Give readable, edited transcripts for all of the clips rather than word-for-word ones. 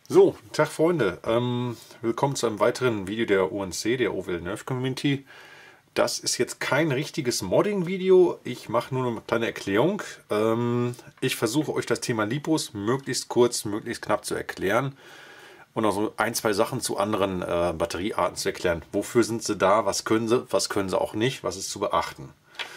So, Tag Freunde, willkommen zu einem weiteren Video der ONC, der OWL Nerf Community. Das ist jetzt kein richtiges Modding-Video, ich mache nur eine kleine Erklärung. Ich versuche euch das Thema Lipos möglichst kurz, möglichst knapp zu erklären und auch so ein, zwei Sachen zu anderen Batteriearten zu erklären. Wofür sind sie da, was können sie auch nicht, was ist zu beachten.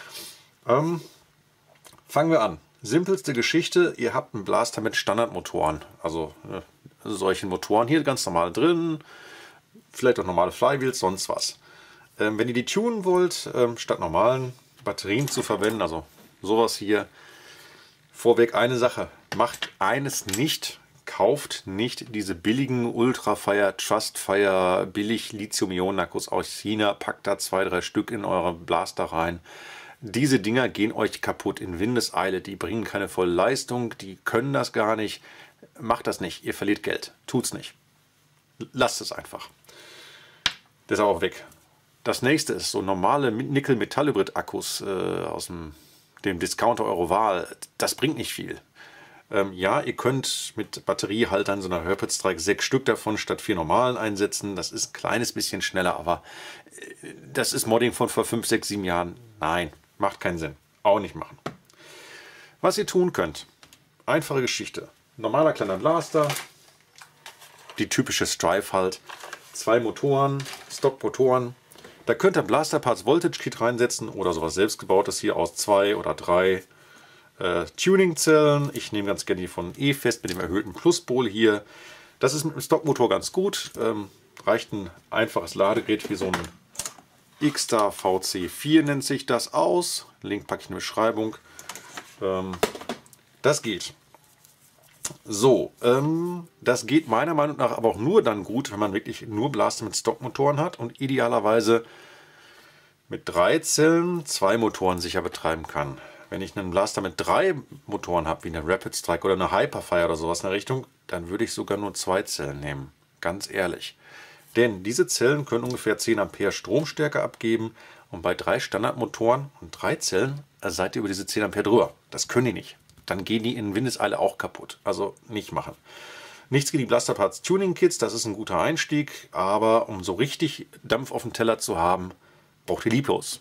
Fangen wir an. Simpelste Geschichte, ihr habt einen Blaster mit Standardmotoren, also solchen Motoren hier ganz normal drin, vielleicht auch normale Flywheels, sonst was. Wenn ihr die tunen wollt, statt normalen Batterien zu verwenden, also sowas hier, vorweg eine Sache, macht eines nicht, kauft nicht diese billigen Ultrafire, Trustfire, billig Lithium-Ionen-Akkus aus China, packt da 2, 3 Stück in eure Blaster rein. Diese Dinger gehen euch kaputt in Windeseile, die bringen keine volle Leistung, die können das gar nicht. Macht das nicht, ihr verliert Geld. Tut's nicht. Lasst es einfach. Das ist auch weg. Das nächste ist so normale Nickel-Metall-Hybrid-Akkus aus dem Discounter eurer Wahl. Das bringt nicht viel. Ja, ihr könnt mit Batteriehaltern so einer Rapid Strike 6 Stück davon statt 4 normalen einsetzen. Das ist ein kleines bisschen schneller, aber das ist Modding von vor 5, 6, 7 Jahren. Nein, macht keinen Sinn. Auch nicht machen. Was ihr tun könnt. Einfache Geschichte. Normaler kleiner Blaster. Die typische Strife halt. 2 Motoren, Stockmotoren. Da könnt ihr Blaster Parts Voltage Kit reinsetzen oder sowas selbstgebautes hier aus 2 oder 3 Tuning-Zellen. Ich nehme ganz gerne die von E-Fest mit dem erhöhten Pluspol hier. Das ist mit dem Stockmotor ganz gut. Reicht ein einfaches Ladegerät wie so ein X-Star VC4 nennt sich das aus. Link packe ich in die Beschreibung. Das geht. So, das geht meiner Meinung nach aber auch nur dann gut, wenn man wirklich nur Blaster mit Stockmotoren hat und idealerweise mit 3 Zellen 2 Motoren sicher betreiben kann. Wenn ich einen Blaster mit 3 Motoren habe, wie eine Rapid Strike oder eine Hyperfire oder sowas in der Richtung, dann würde ich sogar nur 2 Zellen nehmen. Ganz ehrlich. Denn diese Zellen können ungefähr 10 Ampere Stromstärke abgeben und bei 3 Standardmotoren und 3 Zellen seid ihr über diese 10 Ampere drüber. Das können die nicht. Dann gehen die in Windeseile auch kaputt. Also nicht machen. Nichts gegen die Blaster Parts Tuning Kits, das ist ein guter Einstieg, aber um so richtig Dampf auf dem Teller zu haben, braucht ihr Lipos.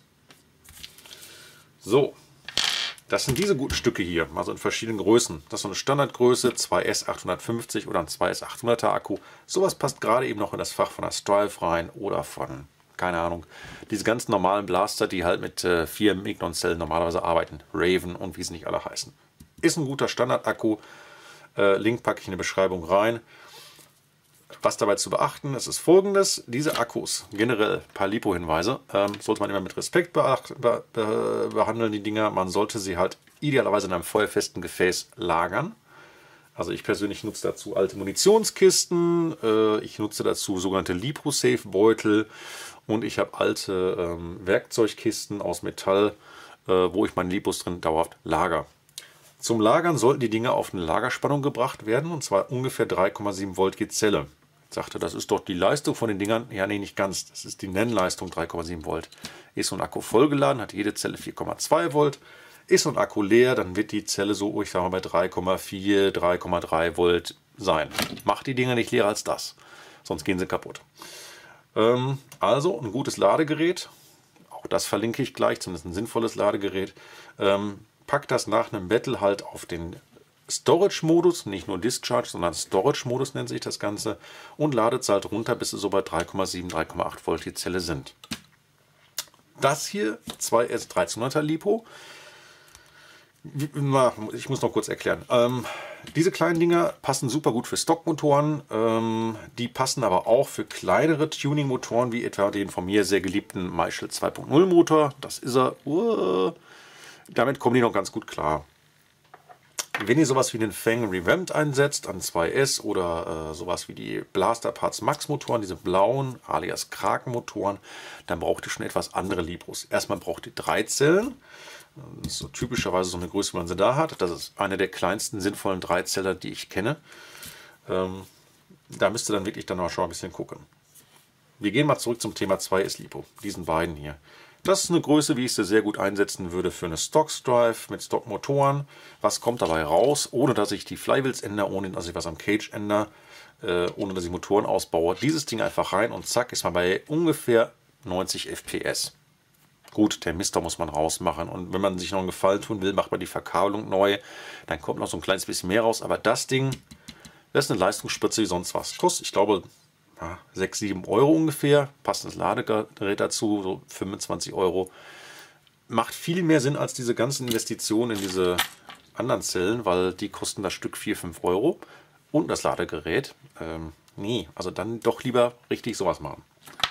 So, das sind diese guten Stücke hier, also in verschiedenen Größen. Das ist so eine Standardgröße, 2S850 oder ein 2S800er Akku. Sowas passt gerade eben noch in das Fach von der Strife rein oder von, keine Ahnung, diese ganz normalen Blaster, die halt mit 4 Mignon-Zellen normalerweise arbeiten. Raven und wie sie nicht alle heißen. Ist ein guter Standard-Akku. Link packe ich in die Beschreibung rein. Was dabei zu beachten ist, ist folgendes. Diese Akkus, generell ein paar Lipo-Hinweise, sollte man immer mit Respekt behandeln, die Dinger. Man sollte sie halt idealerweise in einem feuerfesten Gefäß lagern. Also ich persönlich nutze dazu alte Munitionskisten, ich nutze dazu sogenannte Lipo-Safe-Beutel und ich habe alte Werkzeugkisten aus Metall, wo ich meine Lipos drin dauerhaft lager. Zum Lagern sollten die Dinger auf eine Lagerspannung gebracht werden, und zwar ungefähr 3,7 Volt je Zelle. Ich sagte, das ist doch die Leistung von den Dingern. Ja, nee, nicht ganz. Das ist die Nennleistung 3,7 Volt. Ist so ein Akku vollgeladen, hat jede Zelle 4,2 Volt. Ist so ein Akku leer, dann wird die Zelle so, ich sage mal, bei 3,4, 3,3 Volt sein. Macht die Dinger nicht leer als das, sonst gehen sie kaputt. Also ein gutes Ladegerät. Auch das verlinke ich gleich, zumindest ein sinnvolles Ladegerät. Packt das nach einem Battle halt auf den Storage-Modus, nicht nur Discharge, sondern Storage-Modus nennt sich das Ganze, und ladet es halt runter, bis sie so bei 3,7, 3,8 Volt die Zelle sind. Das hier, 2S1300er Lipo. Ich muss noch kurz erklären. Diese kleinen Dinger passen super gut für Stockmotoren. Die passen aber auch für kleinere Tuning-Motoren, wie etwa den von mir sehr geliebten Maischl 2.0 Motor. Das ist er. Damit kommen die noch ganz gut klar. Wenn ihr sowas wie den Fang Revamped einsetzt an 2S oder sowas wie die Blaster Parts Max Motoren, diese blauen alias Kraken Motoren, dann braucht ihr schon etwas andere Lipos. Erstmal braucht ihr 3 Zellen. Das ist so typischerweise so eine Größe, wie man sie da hat. Das ist eine der kleinsten sinnvollen 3 Zeller, die ich kenne. Da müsst ihr dann wirklich dann auch schon ein bisschen gucken. Wir gehen mal zurück zum Thema 2S Lipo, diesen beiden hier. Das ist eine Größe, wie ich sie sehr gut einsetzen würde für eine Stock-Strife mit Stockmotoren. Was kommt dabei raus, ohne dass ich die Flywheels ändere, ohne dass ich was am Cage ändere? ohne dass ich Motoren ausbaue, dieses Ding einfach rein und zack, ist man bei ungefähr 90 FPS. Gut, der Mister muss man rausmachen und wenn man sich noch einen Gefallen tun will, macht man die Verkabelung neu, dann kommt noch so ein kleines bisschen mehr raus, aber das Ding, das ist eine Leistungsspritze wie sonst was. Kostet, ich glaube, 6, 7 Euro ungefähr, passendes Ladegerät dazu, so 25 Euro. Macht viel mehr Sinn als diese ganzen Investitionen in diese anderen Zellen, weil die kosten das Stück 4, 5 Euro und das Ladegerät. Nee, also dann doch lieber richtig sowas machen.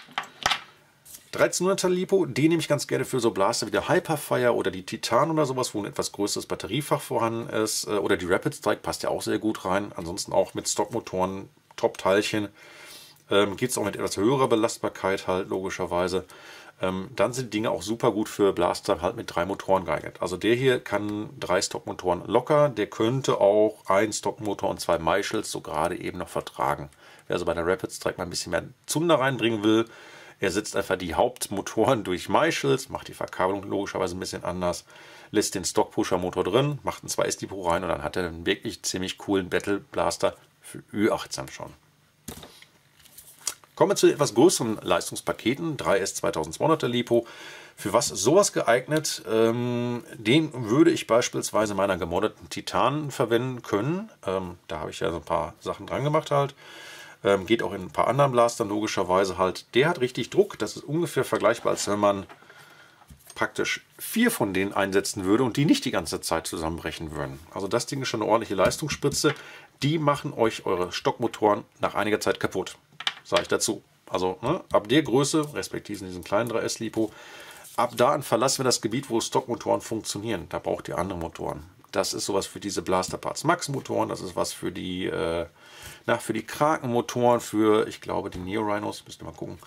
1300er LiPo, die nehme ich ganz gerne für so Blaster wie der Hyperfire oder die Titan oder sowas, wo ein etwas größeres Batteriefach vorhanden ist. Oder die Rapid Strike passt ja auch sehr gut rein. Ansonsten auch mit Stockmotoren, Top-Teilchen. Geht es auch mit etwas höherer Belastbarkeit halt, logischerweise. Dann sind Dinge auch super gut für Blaster halt mit 3 Motoren geeignet. Also der hier kann 3 Stockmotoren locker. Der könnte auch 1 Stockmotor und 2 Maishells so gerade eben noch vertragen. Wer also bei der Rapid Strike mal ein bisschen mehr Zunder reinbringen will, ersetzt einfach die Hauptmotoren durch Maishells, macht die Verkabelung logischerweise ein bisschen anders, lässt den Stock-Pusher-Motor drin, macht ein 2S-Depot rein und dann hat er einen wirklich ziemlich coolen Battle Blaster für Ü18 schon. Kommen wir zu etwas größeren Leistungspaketen, 3S 2200er LiPo. Für was sowas geeignet? Den würde ich beispielsweise meiner gemoddeten Titan verwenden können. Da habe ich ja so ein paar Sachen dran gemacht halt. Geht auch in ein paar anderen Blastern logischerweise halt. Der hat richtig Druck. Das ist ungefähr vergleichbar, als wenn man praktisch 4 von denen einsetzen würde und die nicht die ganze Zeit zusammenbrechen würden. Also das Ding ist schon eine ordentliche Leistungsspritze. Die machen euch eure Stockmotoren nach einiger Zeit kaputt. Sage ich dazu. Also ab der Größe, respektive diesen kleinen 3S LiPo, ab da an verlassen wir das Gebiet, wo Stockmotoren funktionieren. Da braucht ihr andere Motoren. Das ist sowas für diese Blaster Parts Max Motoren. Das ist was für die für die Kraken-Motoren, für, ich glaube, die Neo Rhinos, müsst ihr mal gucken.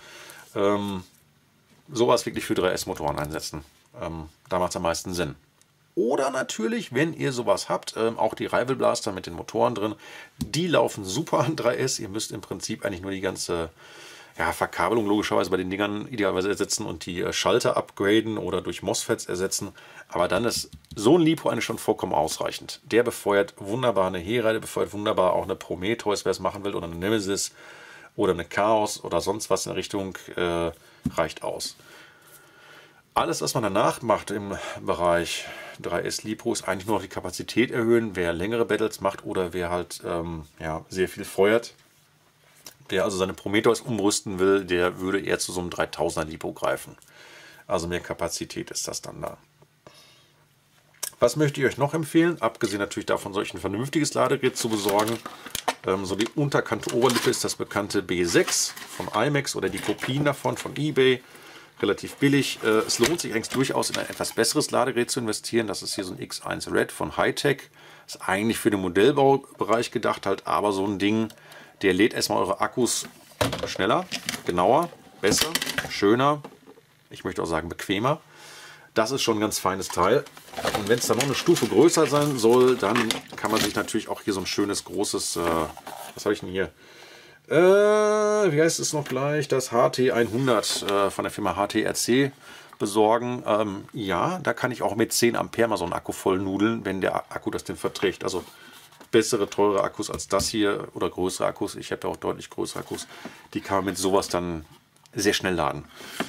Sowas wirklich für 3S-Motoren einsetzen. Da macht es am meisten Sinn. Oder natürlich, wenn ihr sowas habt, auch die Rival Blaster mit den Motoren drin, die laufen super an 3S. Ihr müsst im Prinzip eigentlich nur die ganze Verkabelung logischerweise bei den Dingern idealerweise ersetzen und die Schalter upgraden oder durch MOSFETs ersetzen. Aber dann ist so ein LiPo eigentlich schon vollkommen ausreichend. Der befeuert wunderbar eine Hera, der befeuert wunderbar auch eine Prometheus, wer es machen will, oder eine Nemesis oder eine Chaos oder sonst was in der Richtung, reicht aus. Alles, was man danach macht im Bereich 3S LiPo, ist eigentlich nur noch die Kapazität erhöhen. Wer längere Battles macht oder wer halt sehr viel feuert. Wer also seine Prometheus umrüsten will, der würde eher zu so einem 3000er LiPo greifen. Also mehr Kapazität ist das dann da. Was möchte ich euch noch empfehlen? Abgesehen natürlich davon, solch ein vernünftiges Ladegerät zu besorgen. So die unterkante Oberlippe ist das bekannte B6 von IMAX oder die Kopien davon von eBay. Relativ billig. Es lohnt sich eigentlich durchaus in ein etwas besseres Ladegerät zu investieren. Das ist hier so ein X1 Red von Hitech. Ist eigentlich für den Modellbaubereich gedacht halt, aber so ein Ding, der lädt erstmal eure Akkus schneller, genauer, besser, schöner. Ich möchte auch sagen bequemer. Das ist schon ein ganz feines Teil. Und wenn es dann noch eine Stufe größer sein soll, dann kann man sich natürlich auch hier so ein schönes, großes, was habe ich denn hier? Wie heißt es noch gleich? Das HT100 von der Firma HTRC besorgen. Ja, da kann ich auch mit 10 Ampere mal so einen Akku voll nudeln, wenn der Akku das denn verträgt. Also bessere, teure Akkus als das hier oder größere Akkus. Ich habe ja auch deutlich größere Akkus. Die kann man mit sowas dann sehr schnell laden.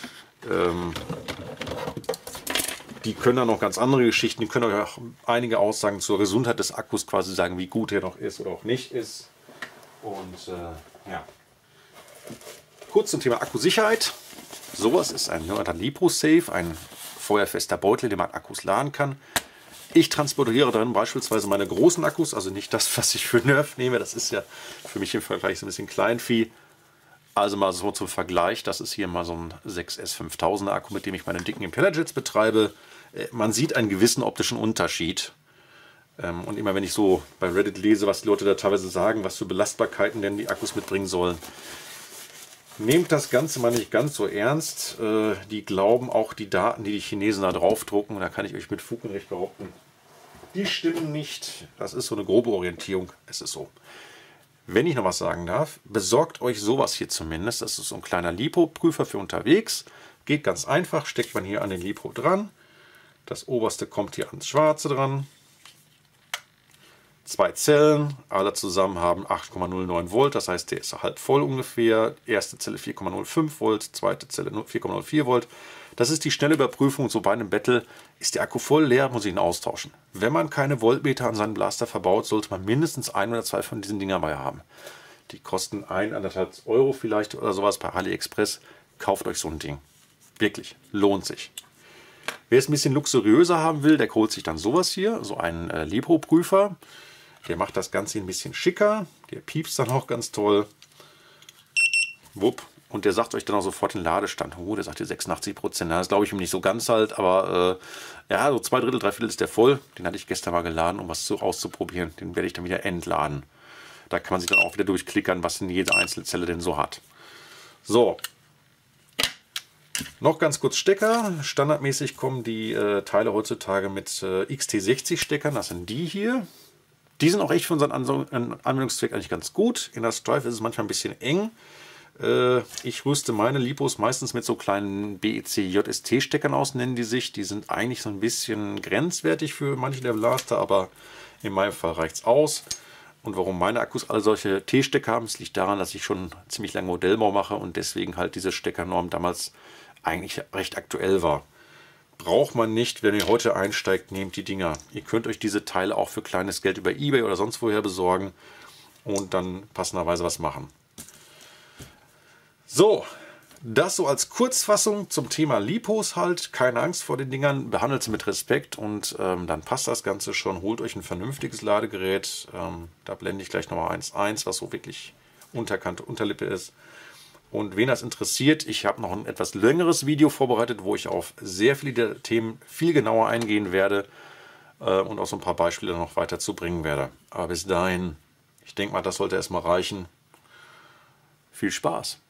Die können dann noch ganz andere Geschichten. Die können euch auch einige Aussagen zur Gesundheit des Akkus quasi sagen, wie gut er noch ist oder auch nicht ist. Und ja. Kurz zum Thema Akkusicherheit. Sowas ist ein sogenannter LiPo-Safe, ein feuerfester Beutel, den man Akkus laden kann. Ich transportiere darin beispielsweise meine großen Akkus, also nicht das, was ich für Nerf nehme. Das ist ja für mich im Vergleich so ein bisschen Kleinvieh. Also mal so zum Vergleich, das ist hier mal so ein 6S 5000er Akku, mit dem ich meine dicken Impellerjets betreibe. Man sieht einen gewissen optischen Unterschied. Und immer wenn ich so bei Reddit lese, was die Leute da teilweise sagen, was für Belastbarkeiten denn die Akkus mitbringen sollen, nehmt das Ganze mal nicht ganz so ernst. Die glauben auch die Daten, die die Chinesen da draufdrucken, da kann ich euch mit Fug und Recht behaupten, die stimmen nicht. Das ist so eine grobe Orientierung. Es ist so. Wenn ich noch was sagen darf, besorgt euch sowas hier zumindest. Das ist so ein kleiner LiPo-Prüfer für unterwegs. Geht ganz einfach, steckt man hier an den LiPo dran. Das oberste kommt hier ans Schwarze dran. 2 Zellen, alle zusammen haben 8,09 Volt, das heißt, der ist halb voll ungefähr. Erste Zelle 4,05 Volt, zweite Zelle 4,04 Volt. Das ist die schnelle Überprüfung. So bei einem Battle ist der Akku voll leer, muss ich ihn austauschen. Wenn man keine Voltmeter an seinen Blaster verbaut, sollte man mindestens 1 oder 2 von diesen Dingern bei haben. Die kosten 1,5 Euro vielleicht oder sowas bei AliExpress. Kauft euch so ein Ding. Wirklich, lohnt sich. Wer es ein bisschen luxuriöser haben will, der holt sich dann sowas hier, so einen Libro-Prüfer. Der macht das Ganze ein bisschen schicker. Der piepst dann auch ganz toll. Wupp. Und der sagt euch dann auch sofort den Ladestand. Oh, der sagt hier 86%. Das glaube ich ihm nicht so ganz halt, aber ja, so 2/3, 3/4 ist der voll. Den hatte ich gestern mal geladen, um was auszuprobieren. Den werde ich dann wieder entladen. Da kann man sich dann auch wieder durchklickern, was denn jede einzelne Zelle denn so hat. So. Noch ganz kurz Stecker. Standardmäßig kommen die Teile heutzutage mit XT60 Steckern. Das sind die hier. Die sind auch echt für unseren Anwendungszweck eigentlich ganz gut. In der Strife ist es manchmal ein bisschen eng. Ich rüste meine Lipos meistens mit so kleinen BEC-JST-Steckern aus, nennen die sich. Die sind eigentlich so ein bisschen grenzwertig für manche der Blaster, aber in meinem Fall reicht es aus. Und warum meine Akkus alle solche T-Stecker haben, das liegt daran, dass ich schon ziemlich lange Modellbau mache und deswegen halt diese Steckernorm damals eigentlich recht aktuell war. Braucht man nicht, wenn ihr heute einsteigt, nehmt die Dinger. Ihr könnt euch diese Teile auch für kleines Geld über eBay oder sonst woher besorgen und dann passenderweise was machen. So, das so als Kurzfassung zum Thema Lipos halt. Keine Angst vor den Dingern, behandelt sie mit Respekt und dann passt das Ganze schon. Holt euch ein vernünftiges Ladegerät. Da blende ich gleich nochmal eins ein, was so wirklich Unterkante, Unterlippe ist. Und wen das interessiert, ich habe noch ein etwas längeres Video vorbereitet, wo ich auf sehr viele der Themen viel genauer eingehen werde und auch so ein paar Beispiele noch weiter zu bringen werde. Aber bis dahin, ich denke mal, das sollte erstmal reichen. Viel Spaß!